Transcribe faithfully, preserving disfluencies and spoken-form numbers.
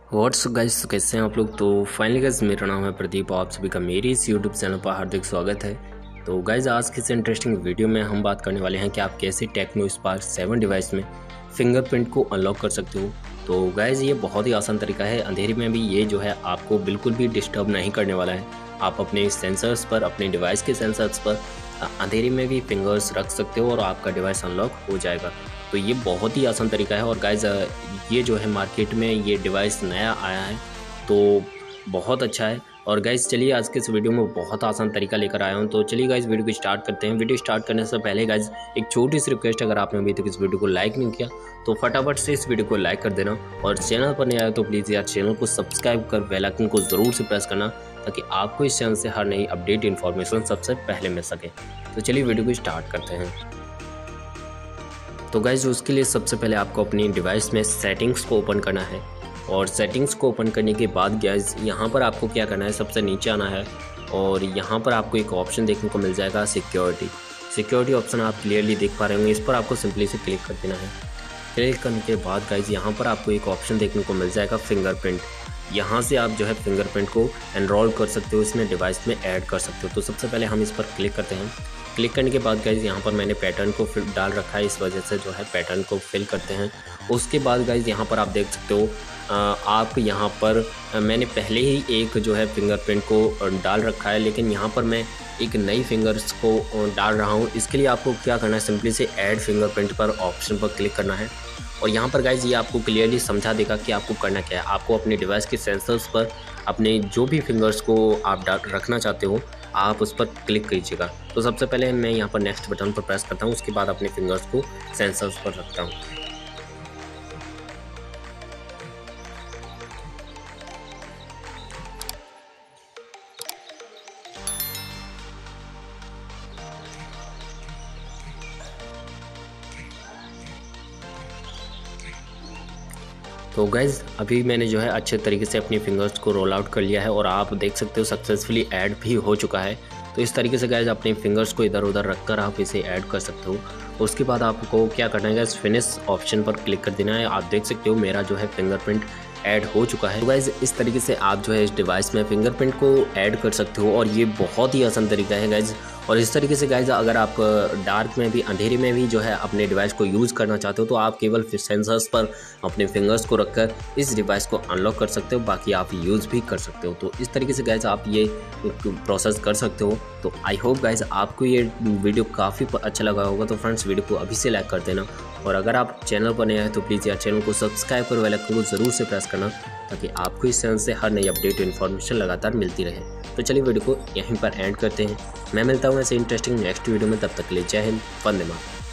What's guys, कैसे हैं आप लोग। तो फाइनली गाइस, मेरा नाम है प्रदीप, आप सभी का मेरी इस यूट्यूब चैनल पर हार्दिक स्वागत है। तो गाइस, आज की इस इंटरेस्टिंग वीडियो में हम बात करने वाले हैं कि आप कैसे टेक्नो स्पार्क सेवन डिवाइस में फिंगरप्रिंट को अनलॉक कर सकते हो। तो गाइस, ये बहुत ही आसान तरीका है। अंधेरे में भी ये जो है आपको बिल्कुल भी डिस्टर्ब नहीं करने वाला है। आप अपने सेंसर्स पर, अपने डिवाइस के सेंसर्स पर अंधेरे में भी फिंगर्स रख सकते हो और आपका डिवाइस अनलॉक हो जाएगा। तो ये बहुत ही आसान तरीका है। और गाइस, ये जो है मार्केट में ये डिवाइस नया आया है तो बहुत अच्छा है। और गाइस, चलिए आज के इस वीडियो में बहुत आसान तरीका लेकर आया हूँ। तो चलिए गाइस, वीडियो को स्टार्ट करते हैं। वीडियो स्टार्ट करने से पहले गाइस, एक छोटी सी रिक्वेस्ट, अगर आपने अभी तक इस वीडियो को लाइक नहीं किया तो फटाफट से इस वीडियो को लाइक कर देना। और चैनल पर नहीं आया तो प्लीज़ यार चैनल को सब्सक्राइब कर बेल आइकन को ज़रूर से प्रेस करना, ताकि आपको इस चैनल से हर नई अपडेट इन्फॉर्मेशन सबसे पहले मिल सके। तो चलिए वीडियो को स्टार्ट करते हैं। तो गाइस, उसके लिए सबसे पहले आपको अपनी डिवाइस में सेटिंग्स को ओपन करना है। और सेटिंग्स को ओपन करने के बाद गाइस, यहाँ पर आपको क्या करना है, सबसे नीचे आना है और यहाँ पर आपको एक ऑप्शन देखने को मिल जाएगा सिक्योरिटी। सिक्योरिटी ऑप्शन आप क्लियरली देख पा रहे होंगे, इस पर आपको सिंपली से क्लिक कर देना है। क्लिक करने के बाद गाइस, यहाँ पर आपको एक ऑप्शन देखने को मिल जाएगा फिंगरप्रिंट। यहाँ से आप जो है फिंगरप्रिंट को एनरोल कर सकते हो, इसमें डिवाइस में ऐड कर सकते हो। तो सबसे पहले हम इस पर क्लिक करते हैं। क्लिक करने के बाद गाइज, यहाँ पर मैंने पैटर्न को फिल डाल रखा है, इस वजह से जो है पैटर्न को फिल करते हैं। उसके बाद गाइज, यहाँ पर आप देख सकते हो, आप यहाँ पर मैंने पहले ही एक जो है फिंगरप्रिंट को डाल रखा है, लेकिन यहाँ पर मैं एक नई फिंगर्स को डाल रहा हूँ। इसके लिए आपको क्या करना है, सिंपली से ऐड फिंगरप्रिंट पर ऑप्शन पर क्लिक करना है। और यहाँ पर गाइज, ये आपको क्लियरली समझा देगा कि आपको करना क्या है। आपको अपने डिवाइस के सेंसर्स पर अपने जो भी फिंगर्स को आप रखना चाहते हो, आप उस पर क्लिक कीजिएगा। तो सबसे पहले मैं यहाँ पर नेक्स्ट बटन पर प्रेस करता हूँ, उसके बाद अपने फिंगर्स को सेंसर्स पर रखता हूँ। तो गाइज़, अभी मैंने जो है अच्छे तरीके से अपनी फिंगर्स को रोल आउट कर लिया है और आप देख सकते हो सक्सेसफुली ऐड भी हो चुका है। तो इस तरीके से गाइज़, अपने फिंगर्स को इधर उधर रखकर आप इसे ऐड कर सकते हो। उसके बाद आपको क्या करना है गाइज़, फिनिश ऑप्शन पर क्लिक कर देना है। आप देख सकते हो मेरा जो है फिंगरप्रिंट ऐड हो चुका है। तो गाइज़, इस तरीके से आप जो है इस डिवाइस में फिंगरप्रिंट को ऐड कर सकते हो और ये बहुत ही आसान तरीका है गाइज़। और इस तरीके से गाइज़, अगर आप डार्क में भी, अंधेरे में भी जो है अपने डिवाइस को यूज़ करना चाहते हो, तो आप केवल सेंसर्स पर अपने फिंगर्स को रखकर इस डिवाइस को अनलॉक कर सकते हो, बाकी आप यूज़ भी कर सकते हो। तो इस तरीके से गाइज़ आप ये प्रोसेस कर सकते हो। तो आई होप गाइज़, आपको ये वीडियो काफ़ी अच्छा लगा होगा। तो फ्रेंड्स, वीडियो को अभी से लाइक कर देना। और अगर आप चैनल पर नए हैं तो प्लीज़ यार चैनल को सब्सक्राइब कर बेल आइकन को ज़रूर से प्रेस करना, ताकि आपको इस चैनल से हर नई अपडेट इन्फॉर्मेशन लगातार मिलती रहे। तो चलिए वीडियो को यहीं पर एंड करते हैं। मैं मिलता हूँ ऐसे इंटरेस्टिंग नेक्स्ट वीडियो में, तब तक के लिए जय हिंद, वंदे मातरम।